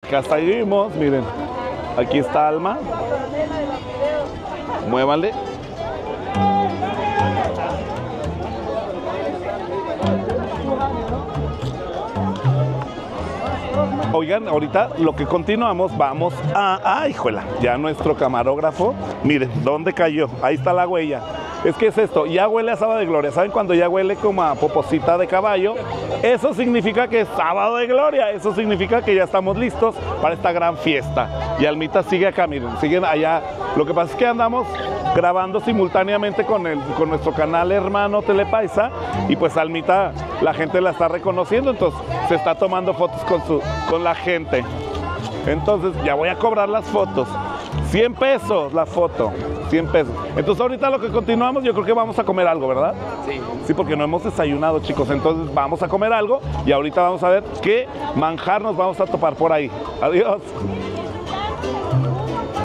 acá seguimos, miren. Aquí está Alma. Muévanle. Oigan, ahorita lo que continuamos, vamos a... ¡Ay, hijuela! Ya nuestro camarógrafo, miren, ¿dónde cayó? Ahí está la huella. Es que es esto, ya huele a sábado de gloria. ¿Saben cuando ya huele como a poposita de caballo? Eso significa que es sábado de gloria. Eso significa que ya estamos listos para esta gran fiesta. Y Almita sigue acá, miren, siguen allá. Lo que pasa es que andamos grabando simultáneamente con nuestro canal hermano Telepaisa. Y pues Almita, la gente la está reconociendo, entonces se está tomando fotos con la gente. Entonces ya voy a cobrar las fotos. 100 pesos la foto, 100 pesos. Entonces ahorita lo que continuamos, yo creo que vamos a comer algo, ¿verdad? Sí. Sí, porque no hemos desayunado, chicos. Entonces vamos a comer algo y ahorita vamos a ver qué manjar nos vamos a topar por ahí. Adiós.